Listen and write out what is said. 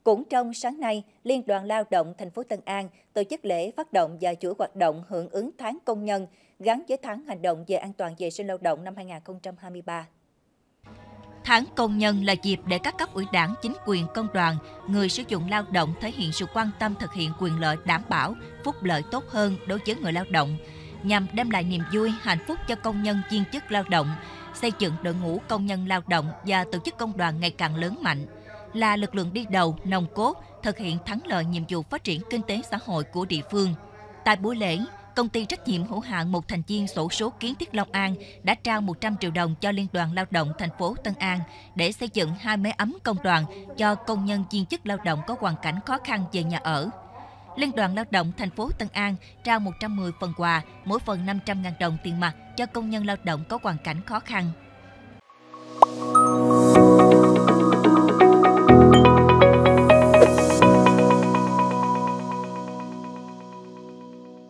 Cũng trong sáng nay, Liên đoàn Lao động thành phố Tân An tổ chức lễ phát động và chuỗi hoạt động hưởng ứng tháng công nhân gắn với tháng hành động về an toàn vệ sinh lao động năm 2023. Tháng công nhân là dịp để các cấp ủy đảng, chính quyền, công đoàn, người sử dụng lao động thể hiện sự quan tâm thực hiện quyền lợi đảm bảo, phúc lợi tốt hơn đối với người lao động, nhằm đem lại niềm vui, hạnh phúc cho công nhân viên chức lao động, xây dựng đội ngũ công nhân lao động và tổ chức công đoàn ngày càng lớn mạnh, là lực lượng đi đầu, nòng cốt, thực hiện thắng lợi nhiệm vụ phát triển kinh tế xã hội của địa phương. Tại buổi lễ, Công ty trách nhiệm hữu hạn một thành viên xổ số kiến thiết Long An đã trao 100 triệu đồng cho Liên đoàn Lao động thành phố Tân An để xây dựng 2 máy ấm công đoàn cho công nhân viên chức lao động có hoàn cảnh khó khăn về nhà ở. Liên đoàn Lao động thành phố Tân An trao 110 phần quà, mỗi phần 500.000 đồng tiền mặt cho công nhân lao động có hoàn cảnh khó khăn.